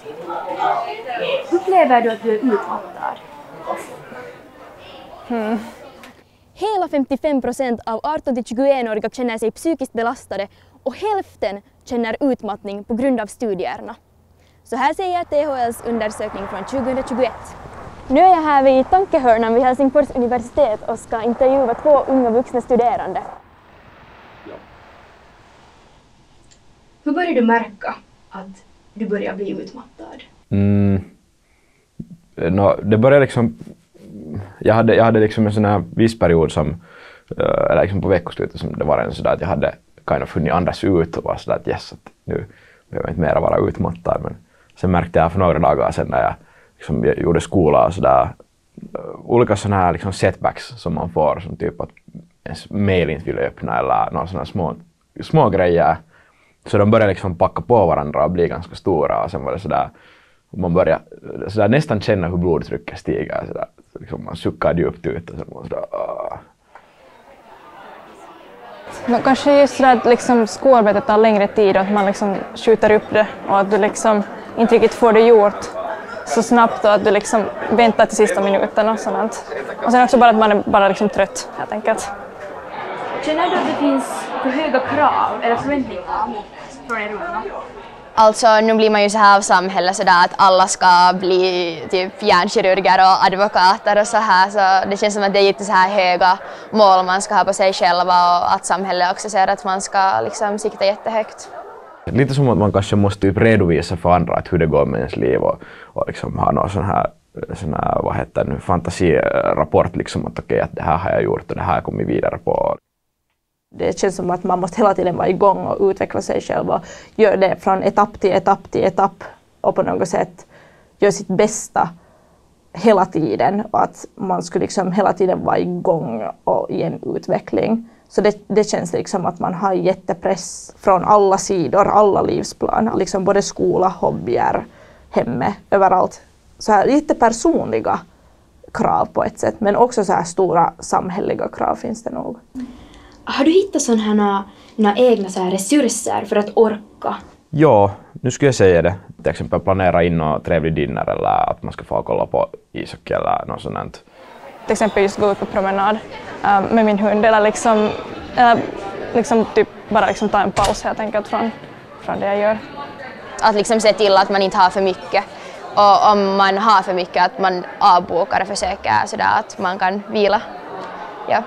Upplever du att du är utmattad? Hela 55% av 18-21-åriga känner sig psykiskt belastade och hälften känner utmattning på grund av studierna. Så här säger THLs undersökning från 2021. Nu är jag här vid Tankehörnan vid Helsingfors universitet och ska intervjua 2 unga vuxna studerande. Hur börjar du märka att du börjar bli utmattad? Det började liksom... Jag hade liksom en sån här viss period som... Eller liksom på veckoslutet som det var en sådär att jag hade kind of hunnit andas ut och var sådär att yes, att nu behöver jag inte mer vara utmattad. Men sen märkte jag för några dagar sedan när jag liksom gjorde skola och sådär olika sådana här liksom setbacks som man får, som typ att ens mail inte vill öppna eller några sådana små grejer. Så de började liksom packa på varandra och bli ganska stora och sen var det sådär, man började sådär nästan känna hur blodtrycket stiger, sådär, liksom man suckar djupt ut och sen var sådär Men kanske just sådär att liksom skolarbetet tar längre tid och att man liksom skjuter upp det och att du liksom inte riktigt får det gjort så snabbt och att du liksom väntar till sista minuten och sådant. Och sen också bara att man är bara liksom trött helt enkelt. Känner du att det finns för höga krav eller förväntningar från er unga? Alltså nu blir man ju så här av samhället sådär att alla ska bli typ hjärnkirurger och advokater och så här, så det känns som att det är lite så här höga mål man ska ha på sig själva och att samhället också säger att man ska liksom sikta jättehögt. Lite som att man kanske måste typ redovisa för andra att hur det går med ens liv och liksom ha någon sån här vad heter det nu, fantasirapport liksom att okej, att det här har jag gjort och det här har jag kommit vidare på. Det känns som att man måste hela tiden vara igång och utveckla sig själv och göra det från etapp till etapp till etapp och på något sätt göra sitt bästa hela tiden och att man skulle liksom hela tiden vara igång och i en utveckling. Så det känns liksom att man har jättepress från alla sidor, alla livsplan, liksom både skola, hobbyer, hemme, överallt. Så här jättepersonliga krav på ett sätt, men också så här stora samhälleliga krav finns det nog. Har du hittat sådana egna så här resurser för att orka? Ja, nu skulle jag säga det. Till exempel planera in någon trevlig dinner eller att man ska få kolla på ishockey eller något sånt. Till exempel just gå ut på promenad med min hund eller liksom typ bara liksom ta en paus helt enkelt från det jag gör. Att liksom se till att man inte har för mycket och om man har för mycket att man avbokar och försöker sådär att man kan vila. Ja.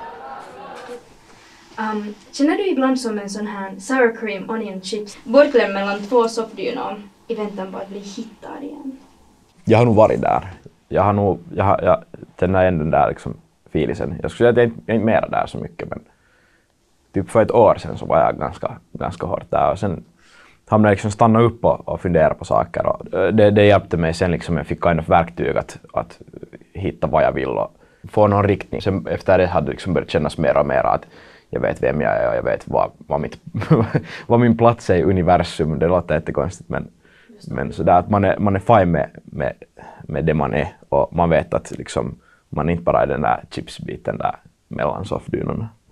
Känner du ibland som en sån här sour cream onion chips bortklämd mellan 2 soffdynor i väntan på att bli hittad igen? Jag har nog varit där. Jag känner igen den där liksom filisen. Jag skulle säga att jag är inte mera där så mycket, men typ för ett år sedan så var jag ganska hårt där och sen hamnade jag liksom stanna upp och fundera på saker och det hjälpte mig sen liksom, jag fick kind of verktyg att hitta vad jag vill och få någon riktning. Sen efter det hade liksom börjat kännas mer och mer att jag vet vem jag är och jag vet vad min plats är i universum. Det låter jättekonstigt, men så där att man är fine med det man är och man vet att liksom, man inte bara är den där chipsbiten där mellan soffdynorna.